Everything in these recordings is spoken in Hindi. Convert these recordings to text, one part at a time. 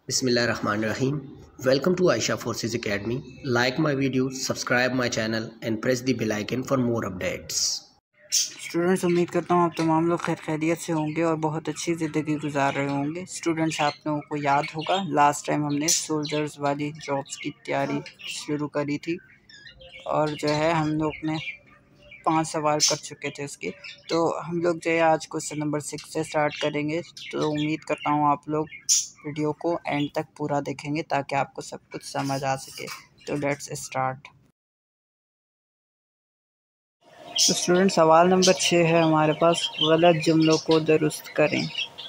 Bismillahirrahmanirrahim. Welcome to Aisha Forces Academy. Like my videos, subscribe my channel and press the bell icon for more updates. Students, उम्मीद करता हूँ आप तमाम लोग खैर खैरियत से होंगे और बहुत अच्छी ज़िंदगी गुजार रहे होंगे। स्टूडेंट्स, आप लोगों को याद होगा लास्ट टाइम हमने सोल्जर्स वाली जॉब्स की तैयारी शुरू करी थी और जो है हम लोग ने 5 सवाल कर चुके थे उसके। तो हम लोग जो है आज क्वेश्चन नंबर 6 से स्टार्ट करेंगे। तो उम्मीद करता हूँ आप लोग वीडियो को एंड तक पूरा देखेंगे ताकि आपको सब कुछ समझ आ सके। तो लेट्स स्टार्ट। तो स्टूडेंट, सवाल नंबर 6 है हमारे पास, गलत जुमलों को दुरुस्त करें।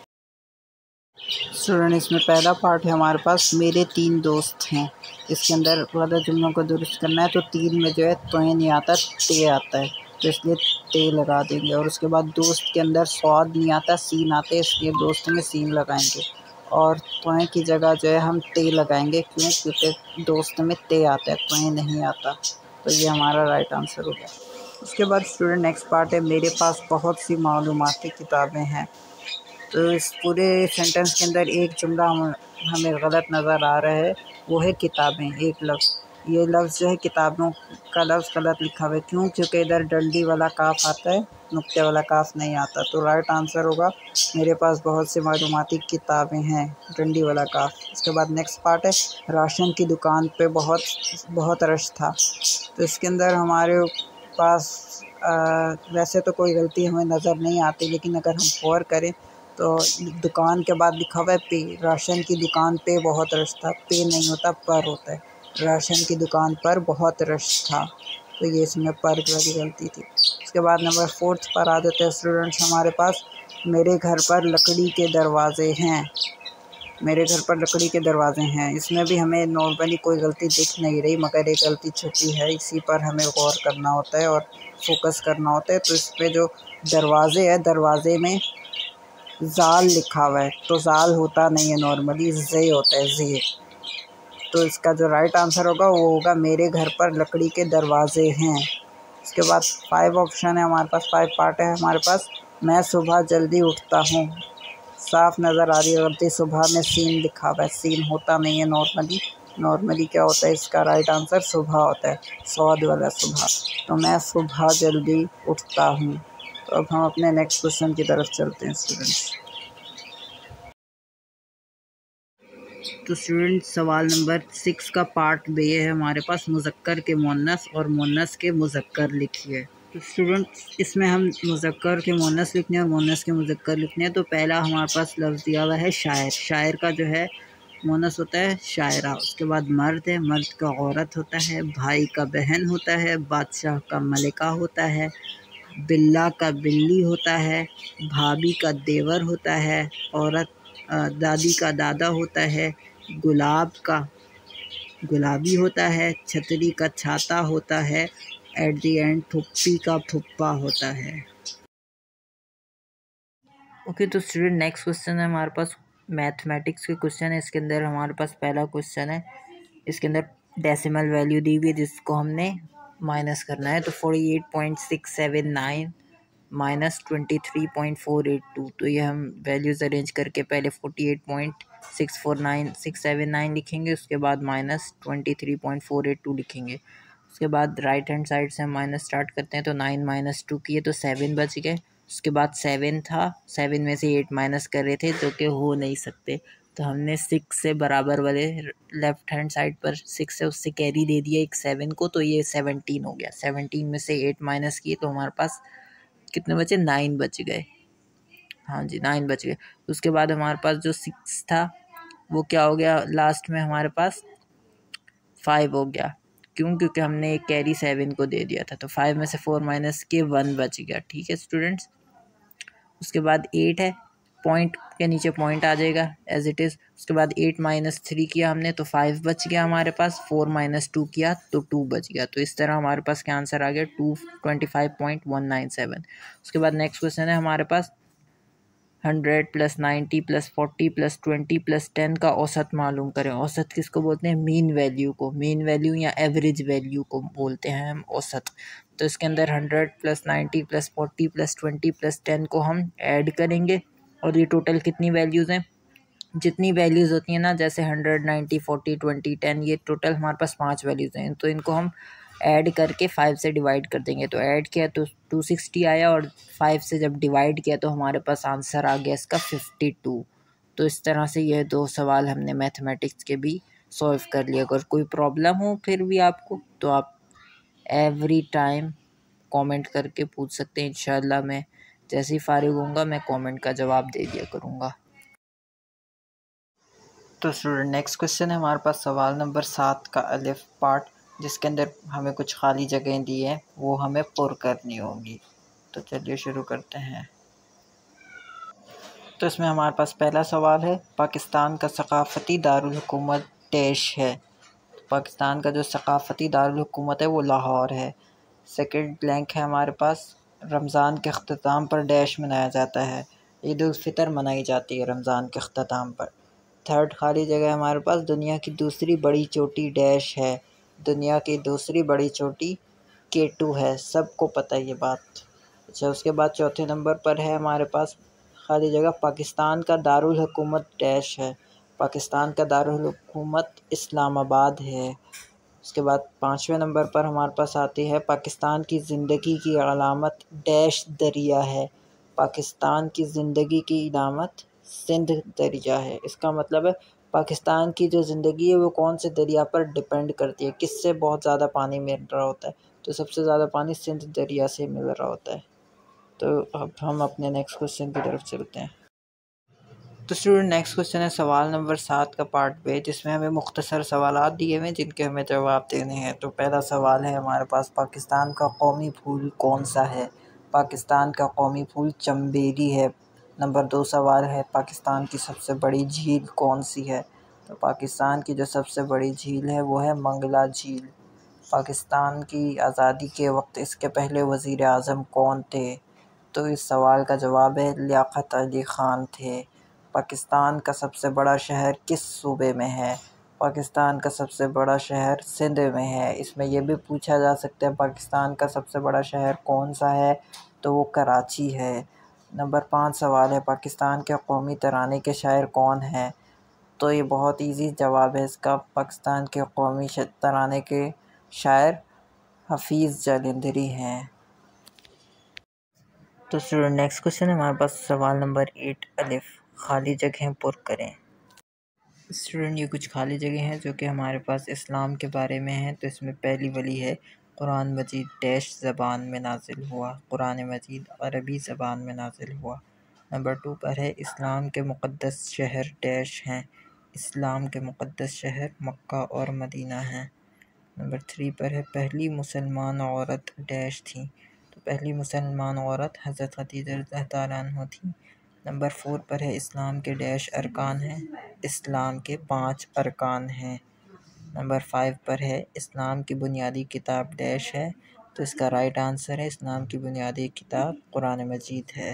स्टूडेंट, इसमें पहला पार्ट है हमारे पास, मेरे 3 दोस्त हैं। इसके अंदर गलत जुमलों को दुरुस्त करना है। तो 3 में जो है तोय नहीं आता, ते आता है, तो इसलिए ते लगा देंगे। और उसके बाद दोस्त के अंदर स्वाद नहीं आता, सीन आते, इसलिए दोस्त में सीन लगाएंगे। और तोय की जगह जो है हम ते लगाएंगे। क्यों? क्योंकि दोस्त में ते आता है, तोय नहीं आता। तो ये हमारा राइट आंसर हो गया। उसके बाद स्टूडेंट नेक्स्ट पार्ट है, मेरे पास बहुत सी मालूमाती किताबें हैं। तो इस पूरे सेंटेंस के अंदर एक जुमला हमें गलत नज़र आ रहा है, वो है किताबें। एक लफ्ज़, ये लफ्ज़ जो है किताबों का लफ्ज़ गलत लिखा हुआ है। क्यों? क्योंकि इधर डंडी वाला काफ आता है, नुक्ते वाला काफ नहीं आता। तो राइट आंसर होगा, मेरे पास बहुत सी मालूमाती किताबें हैं, डंडी वाला काफ। उसके बाद नेक्स्ट पार्ट है, राशन की दुकान पे बहुत बहुत रश था। तो इसके अंदर हमारे पास वैसे तो कोई गलती हमें नज़र नहीं आती, लेकिन अगर हम गौर करें तो दुकान के बाद लिखा हुआ है पे। राशन की दुकान पे बहुत रश था, पे नहीं होता, पर होता है। राशन की दुकान पर बहुत रश था, तो ये इसमें पर वाली गलती थी। उसके बाद नंबर 4 पर आ जाते हैं स्टूडेंट्स हमारे पास, मेरे घर पर लकड़ी के दरवाजे हैं। मेरे घर पर लकड़ी के दरवाजे हैं, इसमें भी हमें नॉर्मली कोई गलती दिख नहीं रही, मगर एक गलती छुपी है, इसी पर हमें गौर करना होता है और फोकस करना होता है। तो इस पर जो दरवाजे है, दरवाजे में ज़ाल लिखा हुआ है, तो ज़ाल होता नहीं है, नॉर्मली जे होता है, जे। तो इसका जो राइट आंसर होगा वो होगा, मेरे घर पर लकड़ी के दरवाजे हैं। उसके बाद 5 ऑप्शन है हमारे पास, 5 पार्ट है हमारे पास। मैं सुबह जल्दी उठता हूँ, साफ नज़र आ रही है गलती, सुबह में सीन लिखा हुआ है, सीन होता नहीं है नॉर्मली। नॉर्मली क्या होता है, इसका राइट आंसर सुबह होता है, स्वाद वाला सुबह। तो मैं सुबह जल्दी उठता हूँ। तो अब हम अपने नेक्स्ट क्वेश्चन की तरफ चलते हैं स्टूडेंट्स। तो स्टूडेंट, सवाल नंबर 6 का पार्ट बे है हमारे पास, मुज़क्कर के मुअन्नस और मुअन्नस के मुज़क्कर लिखिए। तो स्टूडेंट, इसमें हम मुज़क्कर के मुअन्नस लिखने और मुअन्नस के मुज़क्कर लिखने हैं। तो पहला हमारे पास लफ्ज़ दिया हुआ है शायर। शायर का जो है मुअन्नस होता है शायरा। उसके बाद मर्द है, मर्द का औरत होता है। भाई का बहन होता है। बादशाह का मलिका होता है। बिल्ला का बिल्ली होता है। भाभी का देवर होता है। औरत दादी का दादा होता है। गुलाब का गुलाबी होता है। छतरी का छाता होता है। एट द एंड फुप्पी का फुप्पा होता है। ओके, तो स्टूडेंट नेक्स्ट क्वेश्चन है हमारे पास, मैथमेटिक्स के क्वेश्चन है। इसके अंदर हमारे पास पहला क्वेश्चन है, इसके अंदर डेसिमल वैल्यू दी हुई है जिसको हमने माइनस करना है। तो 48.679 माइनस 23.482। तो ये हम वैल्यूज़ अरेंज करके पहले 48.649 लिखेंगे, उसके बाद माइनस 23.482 लिखेंगे। उसके बाद राइट हैंड साइड से हम माइनस स्टार्ट करते हैं। तो 9 माइनस 2 किए तो 7 बच गए। उसके बाद 7 था, 7 में से 8 माइनस कर रहे थे जो कि हो नहीं सकते, तो हमने 6 से बराबर वाले लेफ्ट हैंड साइड पर 6 से उससे कैरी दे दिया एक 7 को, तो ये 17 हो गया। 17 में से 8 माइनस किए तो हमारे पास कितने बचे? 9 बच गए। हाँ जी, 9 बच गए। उसके बाद हमारे पास जो 6 था वो क्या हो गया, लास्ट में हमारे पास 5 हो गया। क्यों? क्योंकि हमने एक कैरी 7 को दे दिया था। तो 5 में से 4 माइनस के 1 बच गया। ठीक है स्टूडेंट्स। उसके बाद 8 है, पॉइंट के नीचे पॉइंट आ जाएगा एज इट इज़। उसके बाद 8 माइनस 3 किया हमने तो 5 बच गया हमारे पास। 4 माइनस 2 किया तो 2 बच गया। तो इस तरह हमारे पास क्या आंसर आ गया, 225.197। उसके बाद नेक्स्ट क्वेश्चन है हमारे पास, 100 प्लस 90 प्लस 40 प्लस 20 प्लस 10 का औसत मालूम करें। औसत किसको बोलते हैं? मीन वैल्यू को। मीन वैल्यू या एवरेज वैल्यू को बोलते हैं हम औसत। तो इसके अंदर 100 प्लस 90 प्लस 40 प्लस 20 प्लस 10 को हम ऐड करेंगे और ये टोटल कितनी वैल्यूज़ हैं? जितनी वैल्यूज़ होती हैं ना, जैसे 100, 90, 40, 20, 10, ये टोटल हमारे पास 5 वैल्यूज़ हैं। तो इनको हम ऐड करके 5 से डिवाइड कर देंगे। तो ऐड किया तो 260 आया, और 5 से जब डिवाइड किया तो हमारे पास आंसर आ गया इसका 52। तो इस तरह से यह 2 सवाल हमने मैथमेटिक्स के भी सॉल्व कर लिया। अगर कोई प्रॉब्लम हो फिर भी आपको, तो आप एवरी टाइम कमेंट करके पूछ सकते हैं। इंशाल्लाह मैं जैसे ही फारिग होऊंगा मैं कमेंट का जवाब दे दिया करूँगा। तो स्टूडेंट, नेक्स्ट क्वेश्चन है हमारे पास सवाल नंबर 7 का अलिफ पार्ट, जिसके अंदर हमें कुछ खाली जगहें दी हैं, वो हमें पुर करनी होंगी। तो चलिए शुरू करते हैं। तो इसमें हमारे पास पहला सवाल है, पाकिस्तान का सकाफ़ती दारुल हुकूमत डैश है। पाकिस्तान का जो सकाफ़ती दारुल हुकूमत है वो लाहौर है। सेकंड ब्लैंक है हमारे पास, रमज़ान के अख्ताम पर डैश मनाया जाता है। ईद उल फितर मनाई जाती है रमज़ान के अख्ताम पर। थर्ड खाली जगह हमारे पास, दुनिया की दूसरी बड़ी चोटी डैश है। दुनिया की दूसरी बड़ी चोटी K2 है, सबको पता है ये बात। अच्छा, उसके बाद चौथे नंबर पर है हमारे पास खाली जगह, पाकिस्तान का दारुल हुकूमत डैश है। पाकिस्तान का दारुल हुकूमत इस्लामाबाद है। उसके बाद पाँचवें नंबर पर हमारे पास आती है, पाकिस्तान की ज़िंदगी की अलामत डैश दरिया है। पाकिस्तान की ज़िंदगी की अलामत सिंध दरिया है। इसका मतलब है पाकिस्तान की जो ज़िंदगी है वो कौन से दरिया पर डिपेंड करती है, किससे बहुत ज़्यादा पानी मिल रहा होता है। तो सबसे ज़्यादा पानी सिंध दरिया से मिल रहा होता है। तो अब हम अपने नेक्स्ट क्वेश्चन की तरफ चलते हैं। तो स्टूडेंट, नेक्स्ट क्वेश्चन है सवाल नंबर 7 का पार्ट बे, जिसमें हमें मुख्तसर सवालात दिए हुए हैं जिनके हमें जवाब देने हैं। तो पहला सवाल है हमारे पास, पाकिस्तान का कौमी फूल कौन सा है। पाकिस्तान का कौमी फूल चंबेली है। नंबर 2 सवाल है, पाकिस्तान की सबसे बड़ी झील कौन सी है। तो पाकिस्तान की जो सबसे बड़ी झील है वो है मंगला झील। पाकिस्तान की आज़ादी के वक्त इसके पहले वज़ीर आज़म कौन थे। तो इस सवाल का जवाब है लियाक़त अली ख़ान थे। पाकिस्तान का सबसे बड़ा शहर किस सूबे में है। पाकिस्तान का सबसे बड़ा शहर सिंध में है। इसमें यह भी पूछा जा सकता है पाकिस्तान का सबसे बड़ा शहर कौन सा है, तो वो कराची है। नंबर 5 सवाल है, पाकिस्तान के कौमी तराने के शायर कौन हैं। तो ये बहुत इजी जवाब है इसका, पाकिस्तान के कौमी तराने के शायर हफीज़ जालंधरी हैं। तो स्टूडेंट, नेक्स्ट क्वेश्चन है हमारे पास सवाल नंबर 8 अलिफ, खाली जगहें पुर करें। स्टूडेंट, ये कुछ खाली जगह हैं जो कि हमारे पास इस्लाम के बारे में हैं। तो इसमें पहली वाली है, कुरान मजीद डैश ज़बान में नाजिल हुआ। कुरान मजीद अरबी ज़बान में नाजिल हुआ। नंबर 2 पर है, इस्लाम के मुक़द्दस शहर डैश हैं। इस्लाम के मुक़द्दस शहर मक्का और मदीना हैं। नंबर 3 पर है, पहली मुसलमान औरत डैश थी। तो पहली मुसलमान औरत हज़रत खदीजा रज़ियल्लाहु तआला अन्हा थी। नंबर 4 पर है, इस्लाम के डैश अरकान हैं। इस्लाम के 5 अरकान हैं। नंबर 5 पर है, इस्लाम की बुनियादी किताब डैश है। तो इसका राइट आंसर है, इस्लाम की बुनियादी किताब कुरान मजीद है।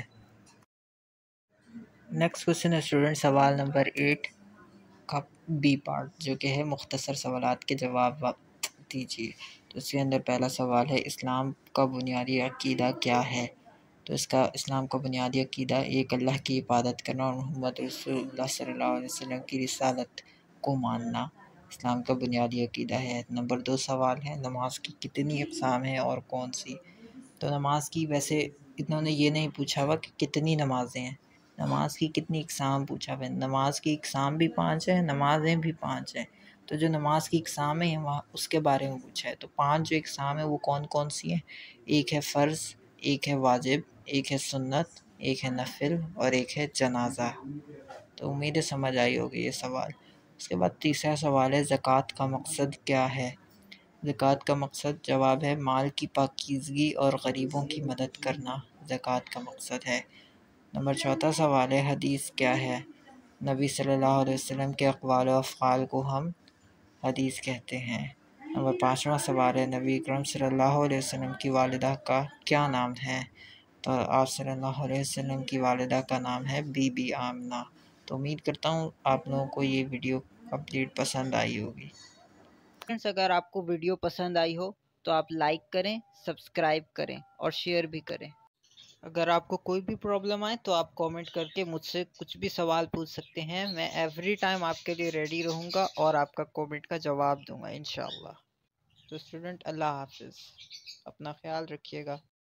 नेक्स्ट क्वेश्चन है स्टूडेंट सवाल नंबर 8 का बी पार्ट, जो कि है मुख्तसर सवालात के जवाब दीजिए। तो इसके अंदर पहला सवाल है, इस्लाम का बुनियादी अकीदा क्या है। तो इसका इस्लाम का बुनियादी अकीदा एक अल्लाह की इबादत करना और मोहम्मद रसूलुल्लाह सल्लल्लाहु अलैहि वसल्लम की रिसालत को मानना इस्लाम का बुनियादी अकीदा है। नंबर 2 सवाल है, नमाज की कितनी अक़साम हैं और कौन सी। तो नमाज की वैसे इन्होंने ये नहीं पूछा हुआ कि कितनी नमाज़ें हैं, नमाज की कितनी इक़साम पूछा हुआ है। नमाज की इक़साम भी 5 है, नमाज़ें भी 5 हैं। तो जो नमाज की इक़साम है वहाँ उसके बारे में पूछा है। तो 5 जो इक़साम है वो कौन कौन सी हैं। एक है फ़र्ज़, एक है वाजिब, एक है सुन्नत, एक है नफिल और एक है जनाजा। तो उम्मीद है समझ आई होगी ये सवाल। उसके बाद तीसरा सवाल है, ज़कात का मकसद क्या है। ज़कात का मकसद, जवाब है माल की पाकीज़गी और गरीबों की मदद करना ज़कात का मकसद है। नंबर चौथा सवाल है, हदीस क्या है। नबी सल्लल्लाहु अलैहि वसल्लम के अक़वाल व अफ़आल को हम हदीस कहते हैं। नंबर 5वां सवाल है, नबी अकरम सल्लल्लाहु अलैहि वसल्लम की वालिदा का क्या नाम है। तो आप सल्लल्लाहु अलैहि वसल्लम की वालिदा का नाम है बीबी आमना। तो उम्मीद करता हूँ आप लोगों को ये वीडियो कंप्लीट पसंद आई होगी। फ्रेंड्स, अगर आपको वीडियो पसंद आई हो तो आप लाइक करें, सब्सक्राइब करें और शेयर भी करें। अगर आपको कोई भी प्रॉब्लम आए तो आप कमेंट करके मुझसे कुछ भी सवाल पूछ सकते हैं। मैं एवरी टाइम आपके लिए रेडी रहूँगा और आपका कमेंट का जवाब दूंगा इंशाल्लाह। तो स्टूडेंट, अल्लाह हाफिज़, अपना ख्याल रखिएगा।